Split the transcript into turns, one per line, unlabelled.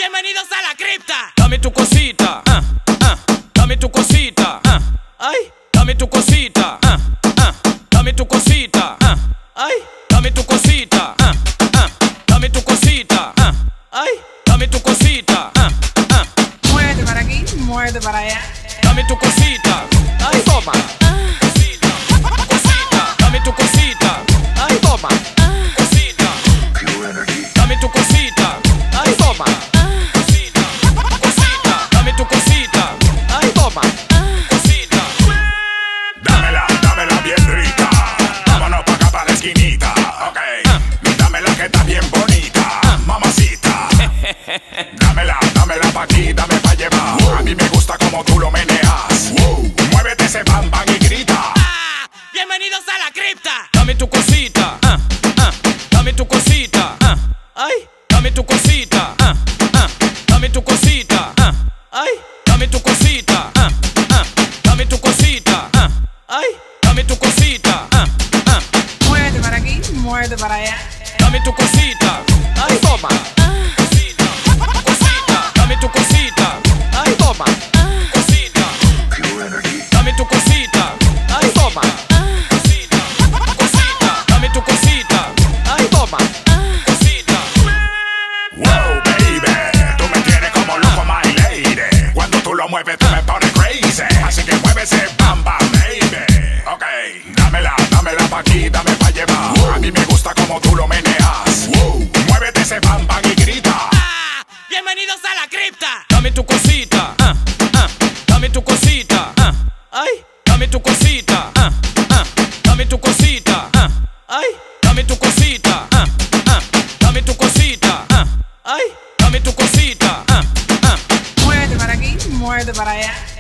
Bienvenidos a la cripta.
Dame tu cosita, dame tu cosita, ay, dame tu cosita, dame tu cosita, ay, dame tu cosita, dame tu cosita, ay, dame tu cosita,
Muévete para aquí, muévete para allá.
dame tu cosita, ay, toma, cosita, cosita, dame tu cosita, ay, toma, cosita, dame tu cosita, ay, toma, cosita, cosita, dame tu cosita, ay, toma, cosita.
Dámela bien rica. Vámonos pa' acá pa' la esquinita. Ok. Dámela que está bien bonita, mamacita. Dámela pa' aquí, dame pa' llevar. A mí me gusta como tú lo meneas. Muévete ese bam bam y grita.
Bienvenidos a la cripta.
Dame tu cosita, dame tu cosita, ay, dame tu cosita, dame tu cosita, ay, dame tu cosita, dame tu cosita, ay, dame tu cosita,
Muévete para aquí, muévete para allá.
dame tu cosita, ay, toma, cosita, cosita, dame tu cosita, ay, toma, cosita, dame tu cosita, ay, toma, cosita, cosita, dame tu cosita, ay, toma, cosita.
Wow, baby. Tú me tienes como loco, my lady. Cuando tú lo mueves, tú me pones crazy. Así que mueve ese bam bam, baby. Ok. Dámela pa' aquí, dame pa' llevar. A mí me gusta como tú lo meneas. Muévete ese bam bam y grita.
Bienvenidos a la cripta.
Dame tu cosita, dame tu cosita, ay, dame tu cosita, dame tu cosita, ay, dame tu cosita, dame tu cosita, ay, dame tu cosita,
Muévete para aquí, muévete para allá.